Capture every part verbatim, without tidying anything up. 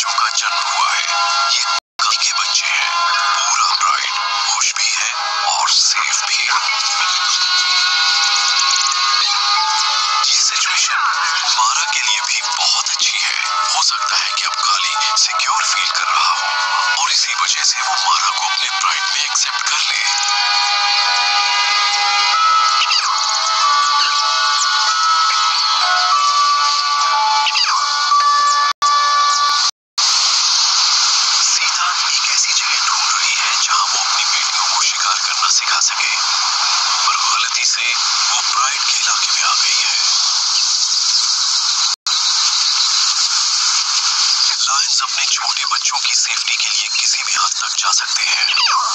बच्चों का जन्म हुआ है। ये कल के बच्चे हैं। पूरा प्राइड खुश भी है और सेफ भी। ये सिचुएशन मारा के लिए भी बहुत अच्छी है। हो सकता है कि अब काली सिक्योर फील कर रहा हो और इसी वजह से वो मारा को अपने प्राइड में एक्सेप्ट कर ले। करना सिखा सके, पर गलती से वो प्राइड के इलाके में आ गई है। लायंस अपने छोटे बच्चों की सेफ्टी के लिए किसी भी हद तक जा सकते हैं।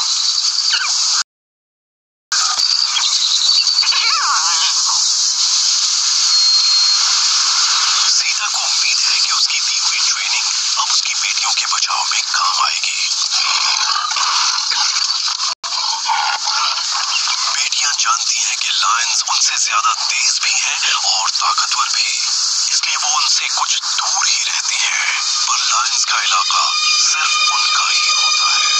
सीता को उम्मीद है कि उसकी दी हुई ट्रेनिंग अब उसकी बेटियों के बचाव में काम आएगी। जानती है कि लायंस उनसे ज्यादा तेज भी हैं और ताकतवर भी, इसलिए वो उनसे कुछ दूर ही रहती हैं। पर लायंस का इलाका सिर्फ उनका ही होता है।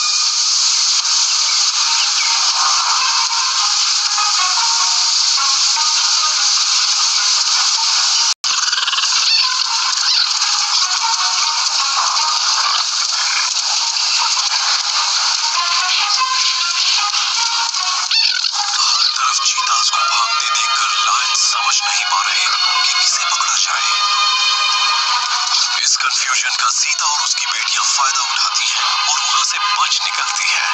चीताज को भागते देखकर लायंस समझ नहीं पा रहे कि किसे पकड़ा जाए। इस कंफ्यूजन का सीता और उसकी बेटियां फायदा उठाती हैं और वहां से बच निकलती हैं।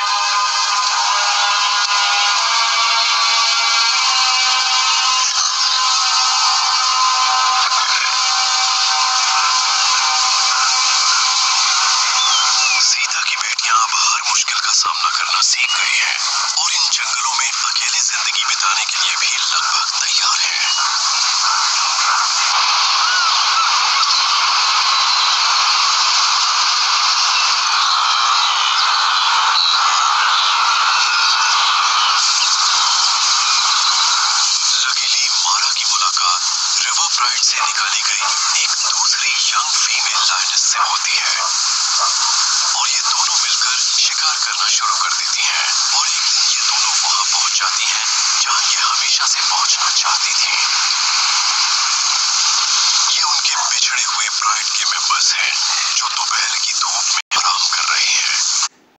सीता की बेटियां अब हर मुश्किल का सामना करना सीख गई हैं और इन जंगलों में अकेले जिंदगी बिताने के लिए भी लगभग तैयार हैं। लकीली मारा की मुलाकात रिवर प्राइड से निकाली गई एक दूसरी यंग फीमेल लायनेस से होती है और ये दोनों मिलकर शिकार करना शुरू कर देती हैं। और एक दिन ये दोनों वहां पहुंच जाती हैं जहां ये हमेशा से पहुंचना चाहती थी। ये उनके बिछड़े हुए प्राइड के मेंबर्स हैं